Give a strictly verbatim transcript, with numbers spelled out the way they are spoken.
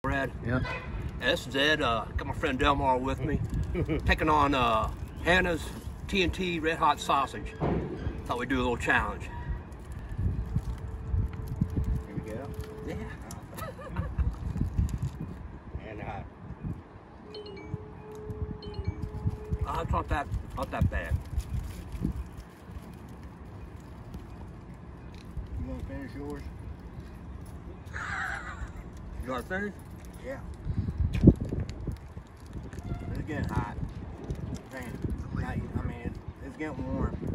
Red. Yeah. And this is Ed. Uh, got my friend Delmar with me, taking on uh, Hannah's T N T Red Hot Sausage. Thought we'd do a little challenge. Here we go. Yeah. And hot. Uh, it's not that, not that bad. You want to finish yours? You want to finish? Yeah. It's getting hot. Man, I mean, it's, it's getting warm.